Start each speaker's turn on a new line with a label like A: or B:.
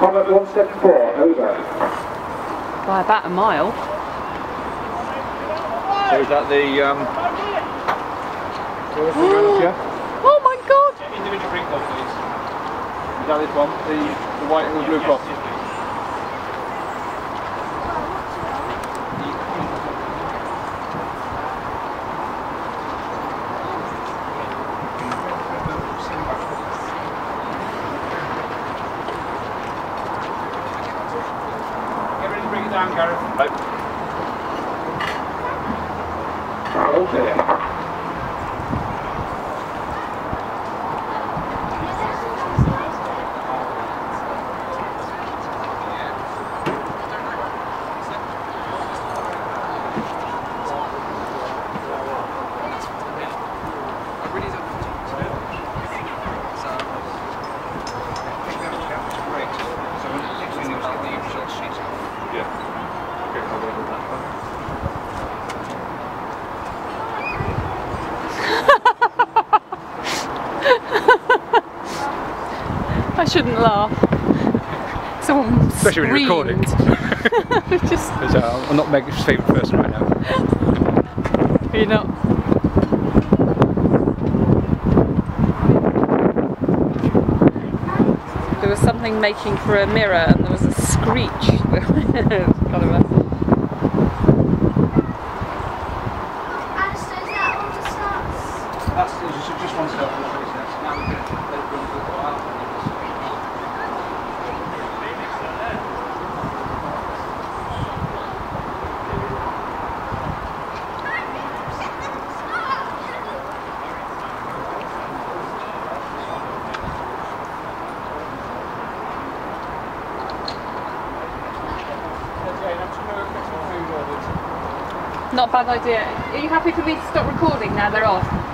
A: Commodore 174, over.
B: By about a mile.
C: So is that the
B: Oh my god!
C: individual drink cloth, please? Is that this one? The white and the blue cloth? Get ready to bring it down, Gareth. Right.
A: Okay.
B: I shouldn't laugh. Someone
C: Especially when you're recording.
B: Just...
C: I'm not Meg's favourite person right now.
B: You're not. There was something making for a mirror and there was a screech. Kind of a...
C: That's just one step. Now we can let it run for a while.
B: Not a bad idea. Are you happy for me to stop recording now they're off?